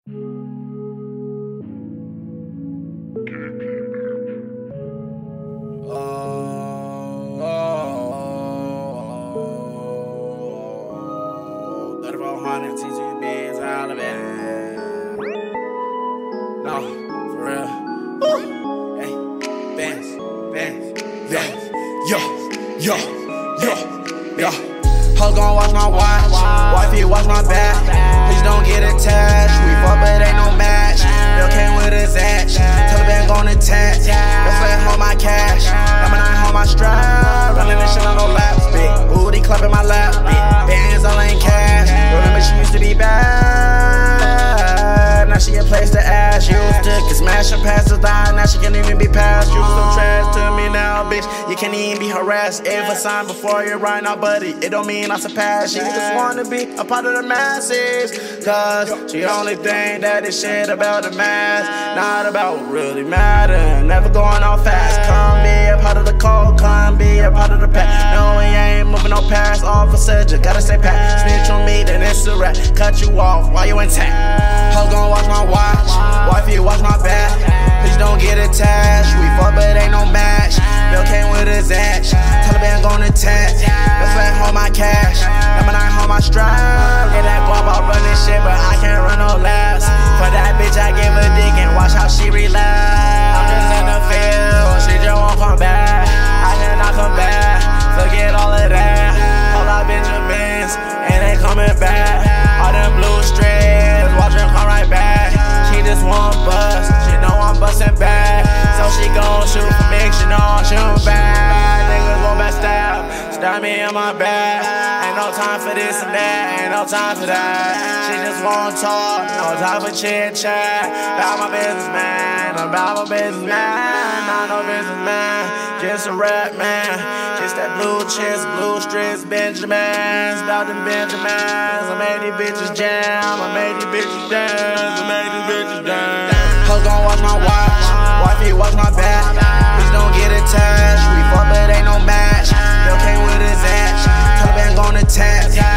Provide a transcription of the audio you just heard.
$3400 TG bands, all of it. No, for real. Woo. Hey, bands. Yo. Hoes gon' watch my watch, wifey watch my back. Please don't get attached. We fuck but ain't no match. Bill came with his ash. Taliban gon' attack. Best let hold my cash. Number 9 hold my strap. Running this shit on no laps. Big booty clapping my lap. Big bands all in cash. Remember she used to be bad. Now she a place to ash. Used to get smashing past the thigh. Now she can't even be passed. You some trash to me now, bitch. You can't even be harassed. If a sign before you're right now, buddy, it don't mean I surpass. She just wanna be a part of the masses. Cause she only think that this shit about the mass, not about what really matter. Never going off fast. Come be a part of the code, come be a part of the pack. No, we ain't moving no past. Officer, just gotta stay pat. Snitch on me, then it's a rap. Cut you off while you intact. Hoes gon' watch my watch, wifey watch my back. Please don't get attached. We fuck but ain't no match. Bill came with his ash. Taliban gon' attack. Best let hold my cash. Number 9 hold my strap. Get that guap, I'll run this shit, but I can't run no laps. For that bitch, I give a dick and watch how she relax. I'm just in the field, she just won't come back. I cannot come back, forget all of that. All our Benjamins, and they coming back. All them blue strips, watch her come right back. She just want bust, she know I'm busting back. So she gon' shoot for me, she know I'm shooting back. Niggas won't backstab, stab me in my back. Ain't no time for this and that, ain't no time for that. She just wanna talk, no time for chit chat. About my business, man, about my business, man. Not no business, man, just a rap, man. Just that blue chips, blue strips, Benjamins. About them Benjamins, I made these bitches jam, I made these bitches dance, I made these bitches dance. Hoes gon' watch my watch, wifey watch my back. Please don't get attached. We fuck but ain't no match. Bill came with his ash. Taliban gon' attack.